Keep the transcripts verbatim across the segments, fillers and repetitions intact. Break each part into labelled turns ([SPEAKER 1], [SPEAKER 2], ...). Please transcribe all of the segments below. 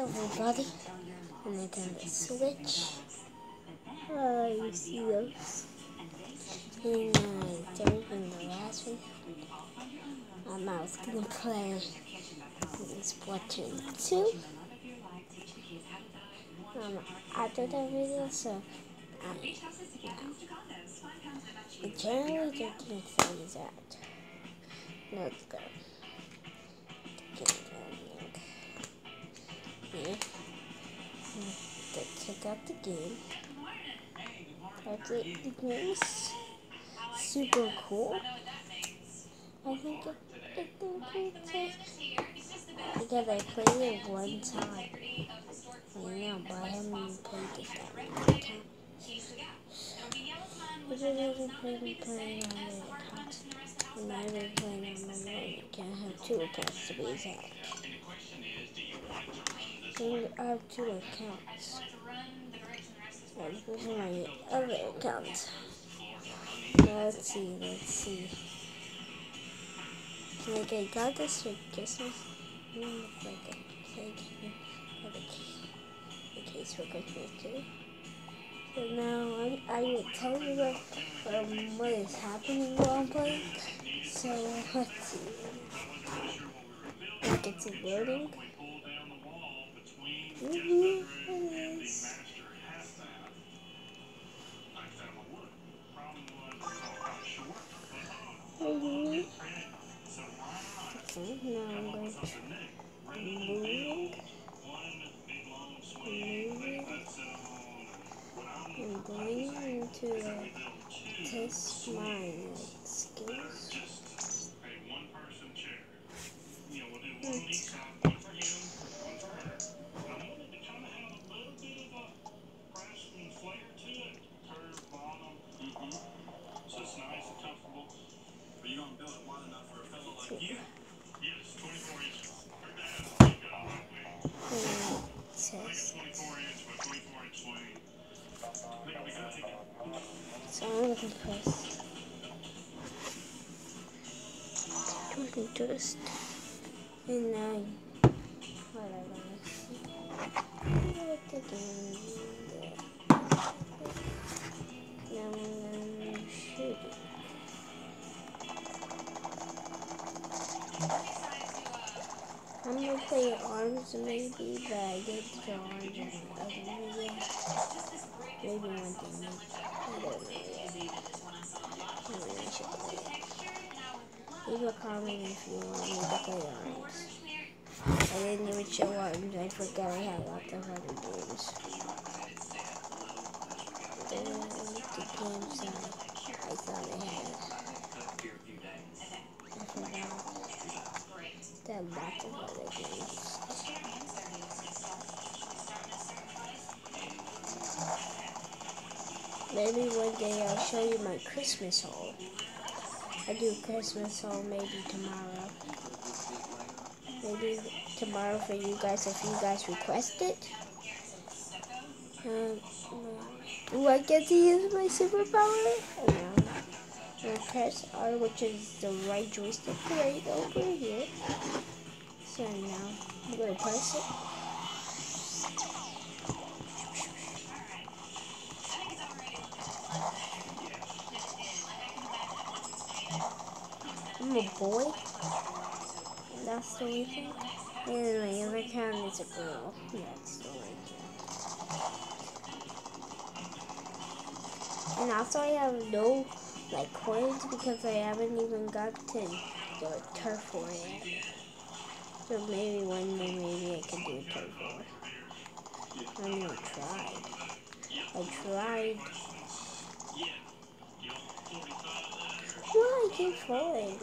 [SPEAKER 1] everybody, and I turn the switch. Uh, you see those? And I turned in the last one. Um, I was gonna play Splatoon two. Um, after that video, so um, now, January thirteenth is out. No, let's go. Yeah. To check out the game. Actually, the game is super cool. I think it, I think it's a, because I played it one time. I know, but I haven't played it that many times. But I haven't played playing on the account. And I've been playing on my own. You can't have two accounts to be exact. So I have two accounts. And this is my other account. Now let's see, let's see. Like I got this for Christmas. Mm, like a cake. Like a, a case for Christmas too. So now I, I will tell you what, um, what is happening while I'm playing. So let's see. Like it's loading. Mm-hmm, it is. Mm-hmm. Okay, now I'm going to moving. Moving. I'm going into uh, test my skills. Let's test. So I'm going to press Jordan Toast. And now, what I want to see. What the game is. Now I'm going to shoot it. I'm going to play arms maybe, but I did throw arms in the other video. Maybe one thing. I don't know yet. Maybe I should play it. Leave a comment if you want me to play arms. I didn't even show arms. I forgot I had lots of other games. The, the games I, I thought I had. I forgot. There are lots of other games. Maybe one day I'll show you my Christmas haul. I do Christmas haul maybe tomorrow. Maybe tomorrow for you guys if you guys request it. Um, do I get to use my superpower? No. I press R, which is the right joystick right over here. So now I'm gonna press it. I'm a boy. That's the only thing. And my other account is a girl. That's the only account. And also I have no like coins because I haven't even got to the turf war yet. So maybe one day maybe I can do a turf war. I mean I tried. I tried. Why I keep falling?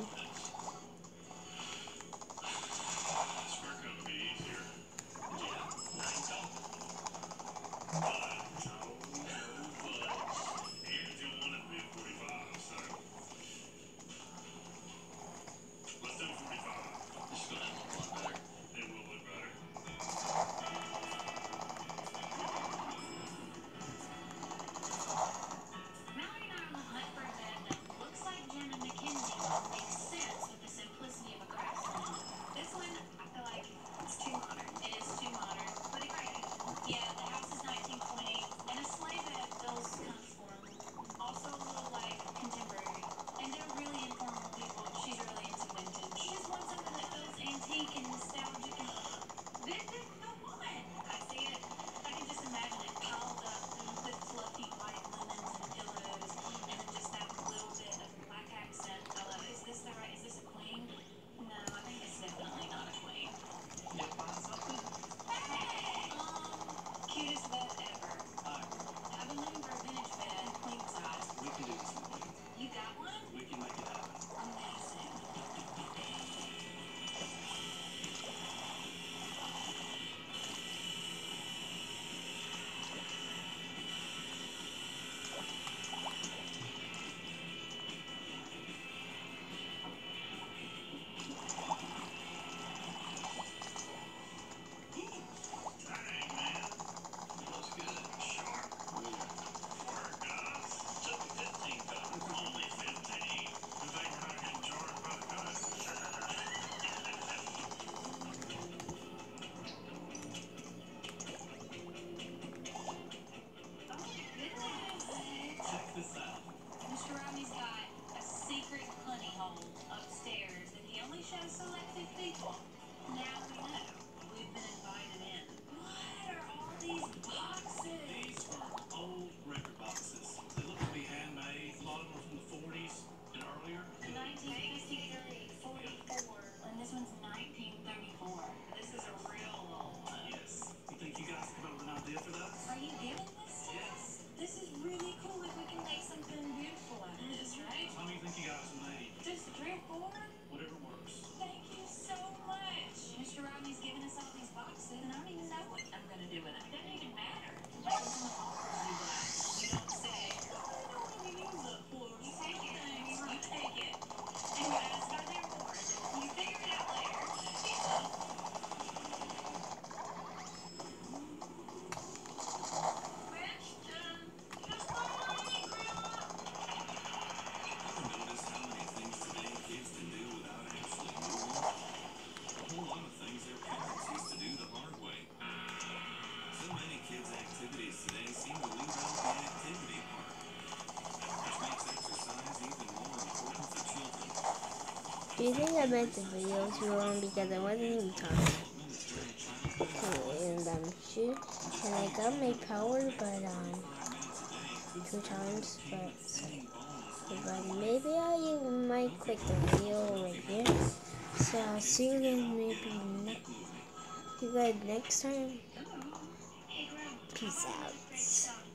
[SPEAKER 1] Do you think I meant the video too long because I wasn't even talking? Okay, and um, shoot, and I got my power, but um, two times, but but maybe I might quit the video right here. So I'll see you guys maybe next. You guys next time. Peace out.